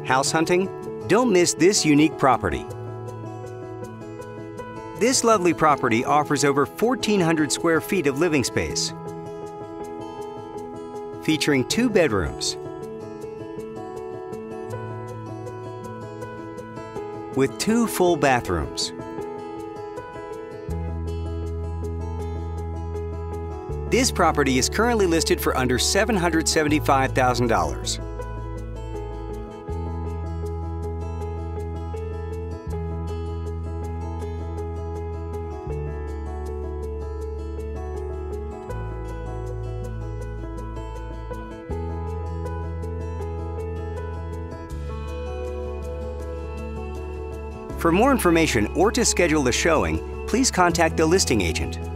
House hunting? Don't miss this unique property. This lovely property offers over 1,400 square feet of living space, featuring 2 bedrooms with 2 full bathrooms. This property is currently listed for under $775,000. For more information or to schedule a showing, please contact the listing agent.